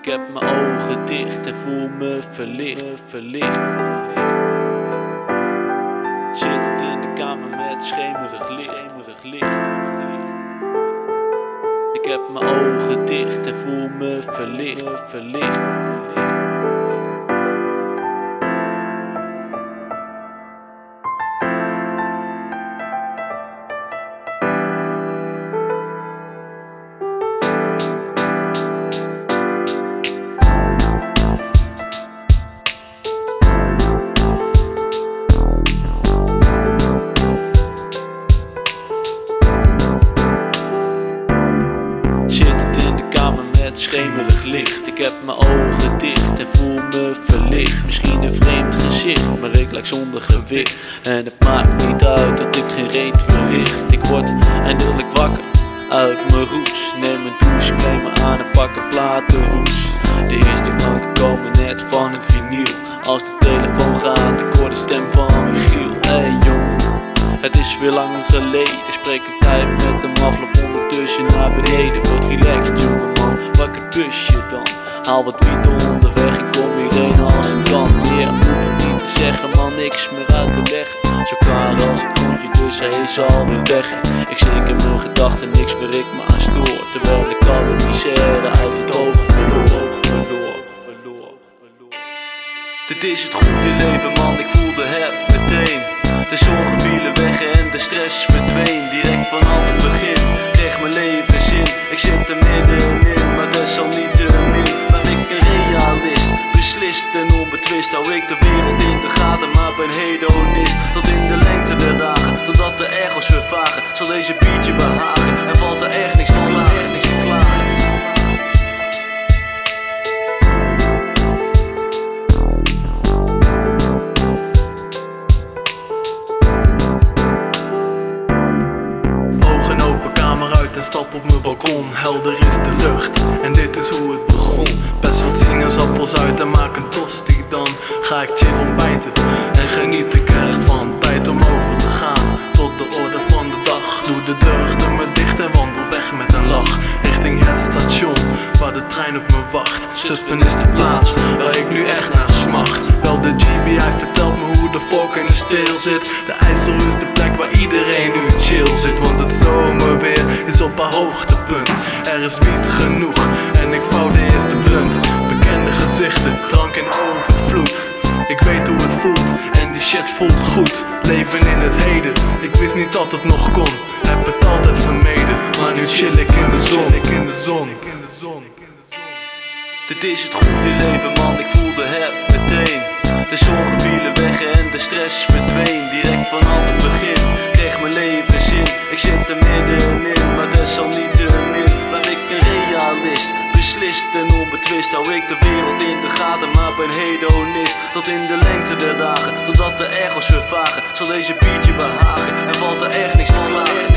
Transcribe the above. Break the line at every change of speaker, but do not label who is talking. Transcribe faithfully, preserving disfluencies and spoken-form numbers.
heb mijn ogen dicht en voel me verlicht, verlicht. Zittend in de kamer met schemerig licht, schemerig licht. Ik heb mijn ogen dicht en voel me verlicht, verlicht. Zittend in de kamer met schemerig licht. Ik heb mijn ogen dicht en voel me verlicht. Misschien een vreemd gezicht, maar ik lijk zonder gewicht. En het maakt niet uit dat ik geen reet verricht. Ik word eindelijk wakker uit mijn roes. Neem een douche, kleed me aan en pak een platenhoes. De eerste klanken komen net van het vinyl. Als de telefoon gaat, ik hoor de stem van Michiel. Hey jongen, het is weer lang geleden. Spreek een tijd met hem af, loop ondertussen naar beneden. Word relaxed jongeman, pak het busje dan. Haal wat wiet onderweg, ik kom hierheen als het kan. Meer hoef ik niet te zeggen, man, niks meer uit te leggen. Zo klaar als een koffie, dus hij is alweer weg. Ik zink in mijn gedachten, niks waar ik me aan stoor. Terwijl ik alle misère uit het oog verloor, verloor, verloor, verloor. Dit is het goede leven, man, ik voelde het meteen. De zorgen vielen weg en de stress verdween. Direct vanaf het begin kreeg mijn leven zin. Ik zit er middenin, maar desalniettemin blijf ik een realist. Beslist en onbetwist hou ik de wereld in de gaten, maar ben hedonist. Tot in de lengte der dagen, totdat de echo's vervagen. Zal deze beatje behagen en valt er echt niks te klagen, echt niks te klagen.
En stap op mijn balkon, helder is de lucht en dit is hoe het begon. Best wat sinaasappels uit en maak een tosti. Dan ga ik chill ontbijten en geniet ik er echt van. Tijd om over te gaan tot de orde van de dag. Doe de deur achter me dicht en wandel weg met een lach. Richting het station waar de trein op me wacht. Zutphen is de plaats waar ik nu echt naar smacht. Wel de G B I vertelt me hoe de volk in de steel zit. De IJssel is de plek waar iedereen nu chill zit. Want het zomerweer is op haar hoogtepunt. Er is wiet genoeg en ik vouw de eerste blunt. Bekende gezichten, drank in overvloed. Ik weet hoe het voelt en die shit voelt goed. Leven in het heden, ik wist niet dat het nog kon. Heb het altijd vermeden, maar nu chill ik in de zon. Ik in de zon.
Dit is het goede leven, man, ik voelde het meteen. De zorgen vielen weg en de stress verdween. Direct vanaf het begin kreeg mijn leven zin. Ik zit er middenin, maar desalniettemin blijf ik een realist. Beslist en onbetwist hou ik de wereld in de gaten, maar ben hedonist. Tot in de lengte der dagen, totdat de echo's vervagen. Zal deze beatje behagen en valt er echt niks te klagen.